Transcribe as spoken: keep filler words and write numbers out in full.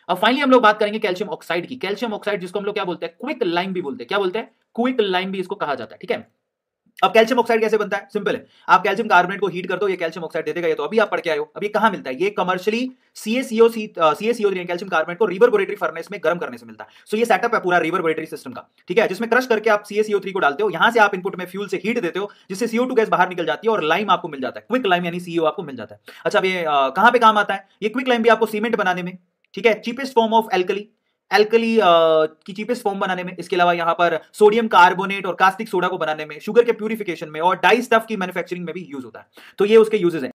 अब फाइनली हम लोग बात करेंगे कैल्शियम ऑक्साइड की। कैल्शियम ऑक्साइड जिसको हम लोग क्या बोलते हैं, क्विक लाइम भी बोलते हैं। क्या बोलते हैं, क्विक लाइम भी इसको कहा जाता है, ठीक है। अब कैल्शियम ऑक्साइड कैसे बनता है, सिंपल है, आप कैल्शियम कार्बोनेट को हीट कर दो, ये कैल्शियम ऑक्साइड दे देगा। ये तो अभी आप पढ़ के आए हो। अब ये कहां मिलता है, ये commercially C A C O C A C O calcium carbonate को रिवर्बोरेटरी फर्नेस में गर्म करने से मिलता है। सो ये सेटअप है पूरा रिवर्बोरेटरी सिस्टम का, ठीक है, जिसमें क्रश करके आप सी ए सी ओ थ्री को डालते हो, यहां से आप इनपुट में फ्यूल से हीट देते हो, जिससे सी ओ टू गैस बाहर निकल जाती है और लाइम आपको मिल जाता है, क्विक लाइम यानी सी ओ आपको मिल जाता है। अच्छा, अब ये कहां पे काम आता है, ये क्विक लाइम भी आपको सीमेंट बनाने में, ठीक है, cheapest form of alkali alkali की चीपेस्ट फॉर्म बनाने में, इसके अलावा यहां पर सोडियम कार्बोनेट और कास्टिक सोडा को बनाने में, शुगर के प्यूरिफिकेशन में और डाई स्टफ की मैन्युफैक्चरिंग में भी यूज होता है। तो ये उसके यूजेस हैं।